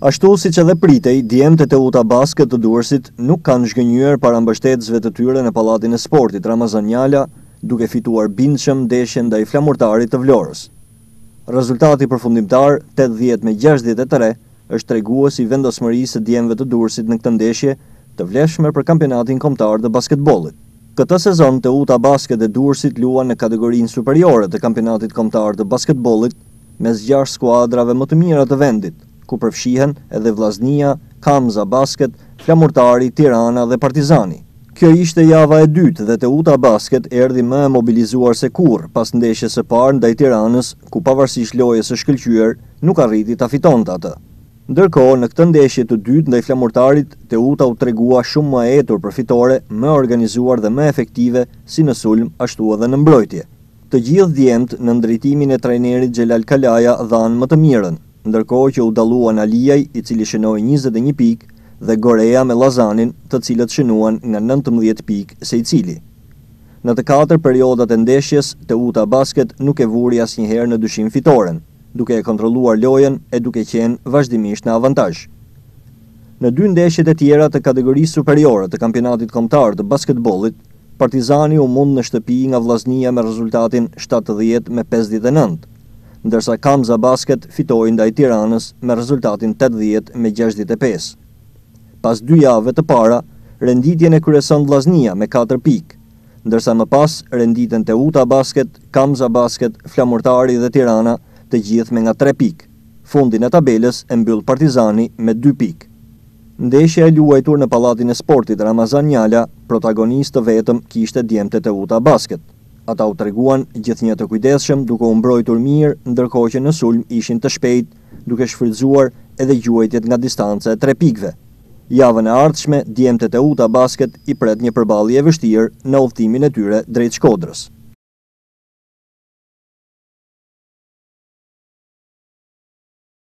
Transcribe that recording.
Ashtu siç edhe pritej, djemtë e Teuta Basket të Durrësit nuk kanë zhgënjyer para mbështetësve të tyre në Pallatin e Sportit Ramazan Njala, duke fituar bindshëm ndeshjen ndaj flamurtarit të Vlorës. Rezultati përfundimtar 80-63 është tregues i vendosmërisë së djemëve të Durrësit në këtë ndeshje të vlefshme për kampionatin kombëtar të basketbollit. Këtë sezon Teuta Basket e Durrësit luan në kategorinë superiore të kampionatit kombëtar të basketbollit mes 6 skuadrave më të mira të vendit, ku përfshihen edhe Vllaznia, Kamza Basket, Flamurtari, Tirana dhe Partizani. Kjo ishte java e dytë dhe Teuta Basket erdhi më e mobilizuar se kurrë pas ndeshjes së parë ndaj Tiranës, ku pavarësisht lojës së shkëlqyer, nuk arriti ta fitonte atë. Ndërkohë, në këtë ndeshje të dytë ndaj Flamurtarit, Teuta u tregua shumë më e etur për fitore, më organizuar dhe më efektive si në sulm ashtu edhe në mbrojtje. Të gjithë djemtë në ndërtimin e trajnerit Xhelal Kalaja dhanë më të mirën, ndërkohë që u dalluan Aliaj, i cili shënoi 21 pikë, dhe Gorea me Lazanin, të cilët shënuan nga 19 pikë secili. Në të 4 periodat e ndeshjes, Teuta Basket nuk e vuri asnjëherë në dyshim fitoren, duke e kontrolluar lojën e duke qenë vazhdimisht në avantazh. Në 2 ndeshjet e tjera të kategorisë superiore të kampionatit kombëtar të basketbollit, Partizani u mund në shtëpi nga Vllaznia me rezultatin 70-59, ndërsa Kamza Basket fitoi ndaj Tiranës me rezultatin 80-65. Pas 2 javëve të para, renditjen e kryeson Vllaznia me 4 pikë, ndërsa më pas renditen Teuta Basket, Kamza Basket, Flamurtari dhe Tirana, të gjithë me nga 3 pikë. Fundin e tabelës e mbyll Partizani me 2 pikë. Ndeshja e luajtur në Pallatin e Sportit Ramazan Njala, protagonist të vetëm kishte djemtë e Teuta Basket. Ata u treguan gjithnjë të kujdesshëm duke u mbrojtur mirë, ndërkohë që në sulm ishin të shpejtë, duke shfrytzuar edhe gjuajtjet nga distanca e 3 pikëve. Javën e ardhshme, djemtë e Teuta Basket i pret një përballje e vështirë në udhëtimin e tyre drejt Shkodrës.